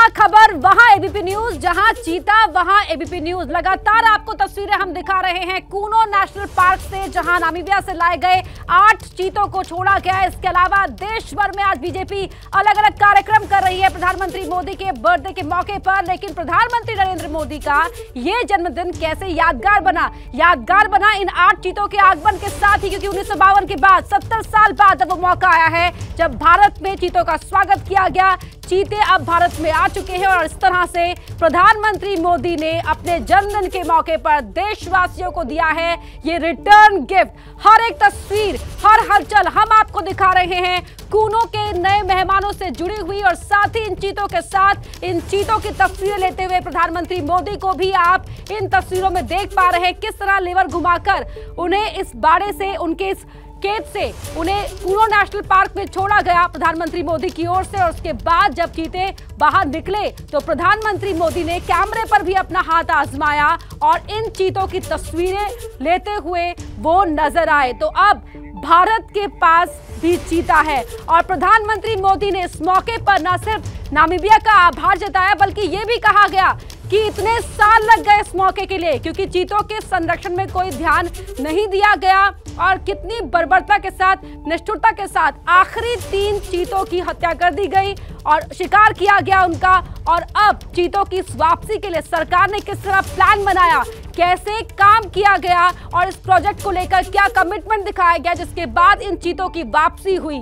जहां खबर वहां एबीपी न्यूज, जहां चीता वहां एबीपी न्यूज। लगातार आपको तस्वीरें हम दिखा रहे हैं कूनो नेशनल पार्क से, जहां नामीबिया से लाए गए 8 चीतों को छोड़ा गया है। इसके अलावा देश भर में आज बीजेपी अलग अलग कार्यक्रम कर रही है प्रधानमंत्री मोदी के बर्थडे के मौके पर। लेकिन प्रधानमंत्री नरेंद्र मोदी का ये जन्मदिन कैसे यादगार बना इन 8 चीतों के आगमन के साथ ही, क्योंकि 1952 के बाद 70 साल बाद अब वो मौका आया है जब भारत में चीतों का स्वागत किया गया। चीते अब भारत में आ चुके हैं और इस तरह से प्रधानमंत्री मोदी ने अपने जन्मदिन के मौके पर देशवासियों को दिया है ये रिटर्न गिफ्ट। हर एक तस्वीर, हर हलचल हम आपको दिखा रहे हैं कूनो के नए मेहमानों से जुड़ी हुई, और साथ ही इन चीतों के साथ इन चीतों की तस्वीरें लेते हुए प्रधानमंत्री मोदी को भी आप इन तस्वीरों में देख पा रहे हैं किस तरह लीवर घुमाकर उन्हें इस बाड़े से, उनके इस कैद से उन्हें कूनो नेशनल पार्क में छोड़ा गया प्रधानमंत्री मोदी की ओर से। और उसके बाद जब चीते बाहर निकले तो प्रधानमंत्री मोदी ने कैमरे पर भी अपना हाथ आजमाया और इन चीतों की तस्वीरें लेते हुए वो नजर आए। तो अब भारत के पास भी चीता है और प्रधानमंत्री मोदी ने इस मौके पर न सिर्फ नामीबिया का आभार जताया, बल्कि ये भी कहा गया कि इतने साल लग गए इस मौके के लिए क्योंकि चीतों के संरक्षण में कोई ध्यान नहीं दिया गया, और कितनी बर्बरता के साथ, निष्ठुरता के साथ आखिरी 3 चीतों की हत्या कर दी गई और शिकार किया गया उनका। और अब चीतों की वापसी के लिए सरकार ने किस तरह प्लान बनाया, कैसे काम किया गया और इस प्रोजेक्ट को लेकर क्या कमिटमेंट दिखाया गया, जिसके बाद इन चीतों की वापसी हुई।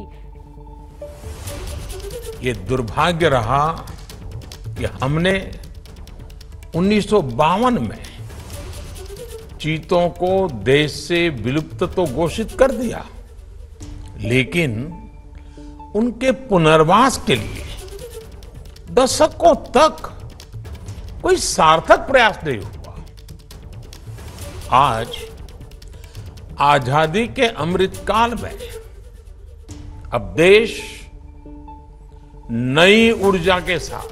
ये दुर्भाग्य रहा कि हमने 1952 में चीतों को देश से विलुप्त तो घोषित कर दिया, लेकिन उनके पुनर्वास के लिए दशकों तक कोई सार्थक प्रयास नहीं हुआ। आज आजादी के अमृतकाल में अब देश नई ऊर्जा के साथ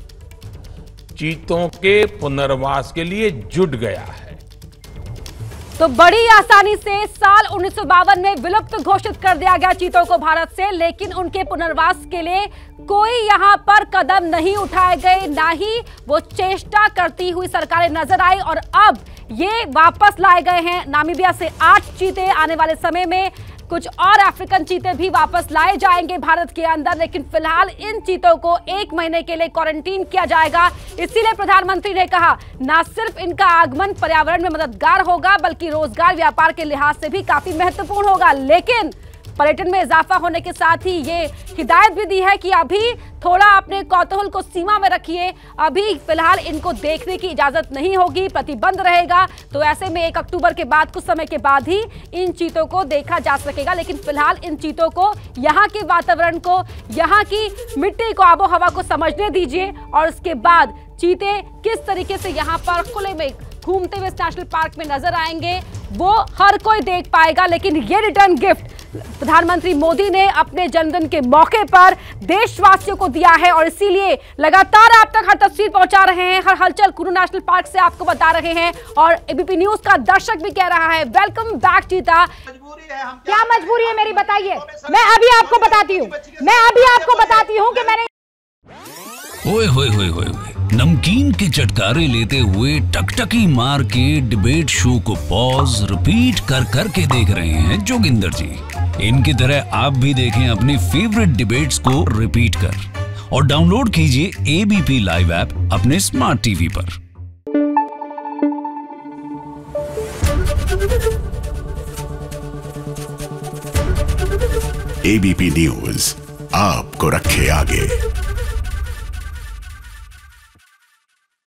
चीतों के पुनर्वास के लिए जुट गया है। तो बड़ी आसानी से साल 1952 में विलुप्त घोषित कर दिया गया चीतों को भारत से, लेकिन उनके पुनर्वास के लिए कोई यहां पर कदम नहीं उठाए गए, ना ही वो चेष्टा करती हुई सरकारें नजर आई। और अब ये वापस लाए गए हैं नामीबिया से 8 चीते। आने वाले समय में कुछ और अफ्रीकन चीते भी वापस लाए जाएंगे भारत के अंदर, लेकिन फिलहाल इन चीतों को 1 महीने के लिए क्वारंटीन किया जाएगा। इसीलिए प्रधानमंत्री ने कहा न सिर्फ इनका आगमन पर्यावरण में मददगार होगा, बल्कि रोजगार व्यापार के लिहाज से भी काफी महत्वपूर्ण होगा। लेकिन पर्यटन में इजाफा होने के साथ ही ये हिदायत भी दी है कि अभी थोड़ा अपने कौतूहल को सीमा में रखिए, अभी फिलहाल इनको देखने की इजाजत नहीं होगी, प्रतिबंध रहेगा। तो ऐसे में 1 अक्टूबर के बाद, कुछ समय के बाद ही इन चीतों को देखा जा सकेगा। लेकिन फिलहाल इन चीतों को, यहाँ के वातावरण को, यहाँ की मिट्टी को, आबो हवा को समझने दीजिए, और उसके बाद चीते किस तरीके से यहाँ पर खुले में घूमते हुए इस नेशनल पार्क में नजर आएंगे वो हर कोई देख पाएगा। लेकिन ये रिटर्न गिफ्ट प्रधानमंत्री मोदी ने अपने जन्मदिन के मौके पर देशवासियों को दिया है, और इसीलिए लगातार आप तक हर तस्वीर पहुंचा रहे हैं, हर हलचल कूनो नेशनल पार्क से आपको बता रहे हैं। और एबीपी न्यूज का दर्शक भी कह रहा है वेलकम बैक चीता। क्या मजबूरी है मेरी, बताइए। मैं अभी आपको बताती हूँ कि मैंने ओए होए होए होए नमकीन के चटकारे लेते हुए टकटकी मार के डिबेट शो को पॉज रिपीट कर करके देख रहे हैं जोगिंदर जी। इनकी तरह आप भी देखें अपनी फेवरेट डिबेट्स को रिपीट कर, और डाउनलोड कीजिए एबीपी लाइव ऐप अपने स्मार्ट टीवी पर। एबीपी न्यूज आपको रखे आगे।